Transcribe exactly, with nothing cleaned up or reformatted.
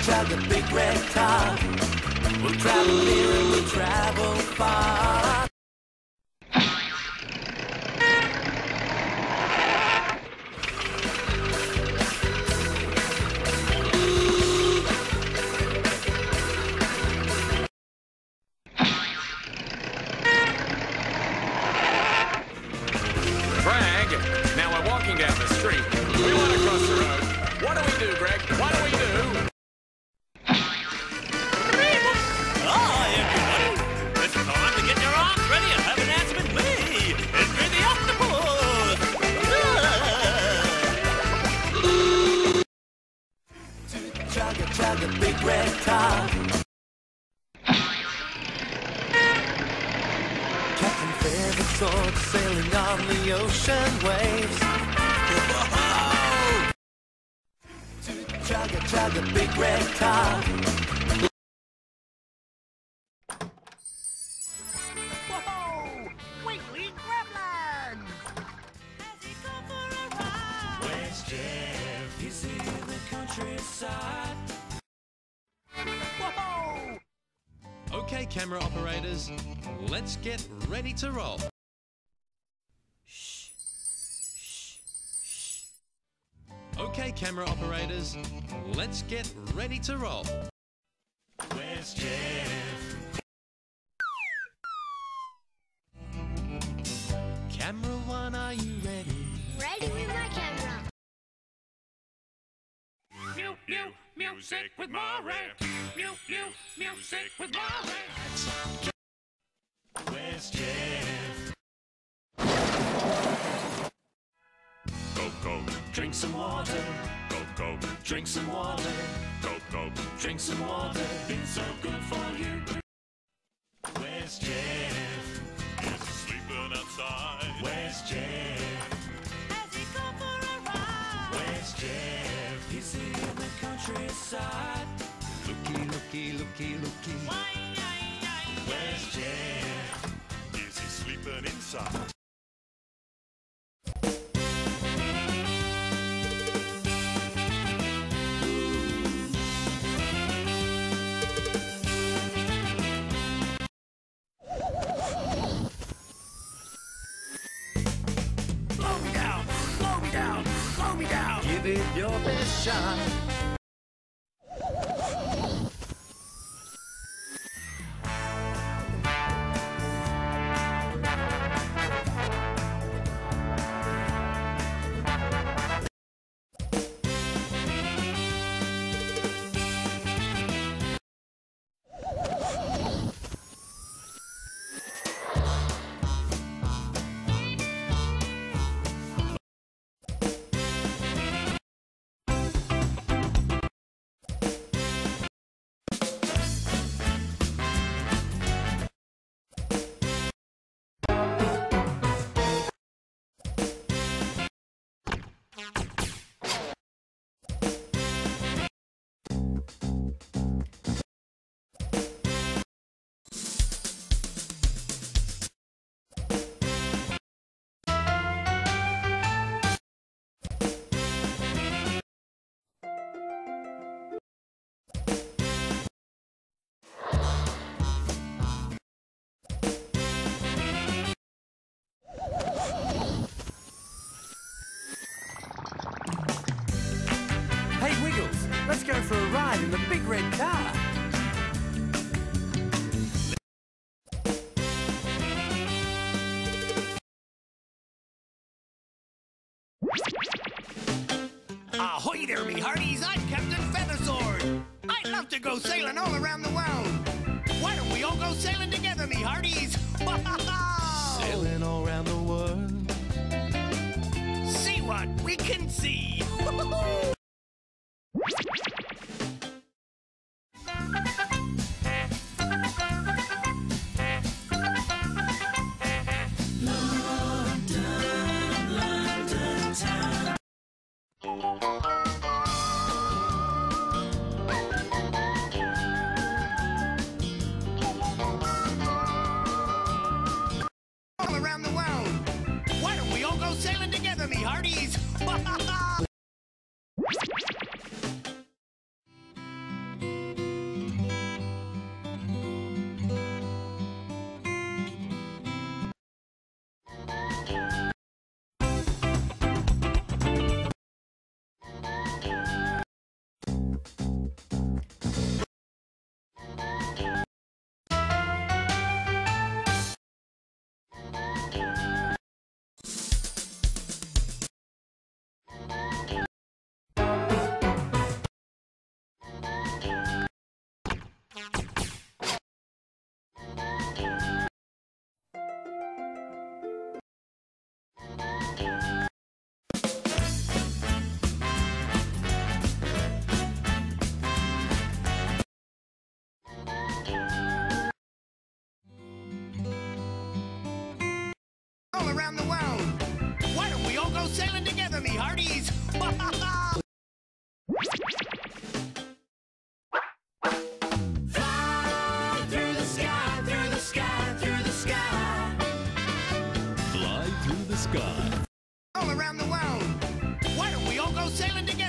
chug a big red car. We'll travel near and we'll travel far. Now we're walking down the street. We want to cross the road. What do we do, Greg? What do we do? Hi, everybody. It's time to get your arms ready and have a dance with me. It's me, the octopus. Toot, chug a chug a big red car. Captain Feather Sword sailing on the ocean waves. Whoa! Toot, chug a chug a big red car. Whoa! Wiggly Gremlins! Has he come for a ride? Where's Jeff? He's in the countryside. Whoa! Okay, camera operators, let's get ready to roll. Shh. Shh. Shh. Okay, camera operators, let's get ready to roll. Where's Jeff? Camera one, are you ready? Ready with my camera. Mew, mew, music with Maury. Mew, mew, music with Maury. Where's Jeff? Go, go, Drink some water. go, go, Drink some water. go, go. Drink some water. Been so good for you. Where's Jeff? Is he sleeping outside? Where's Jeff? Has he come for a ride? Where's Jeff? He's in the countryside. Looky, looky, looky, looky. Why, ay, ay, Where's Jeff? Is he sleeping inside? Slow me down, slow me down, slow me down. Give it your best shot. Hey, Wiggles, let's go for a ride in the big red car. Ahoy there, me hearties, I'm Captain Feathersword. I'd love to go sailing all around the world. Why don't we all go sailing together, me hearties? Sailing all around the world. See what we can see. All around the world. Why don't we all go sailing together, me hearties? go sailing together, me hearties? Fly through the sky, through the sky, through the sky. Fly through the sky. All around the world. Why don't we all go sailing together?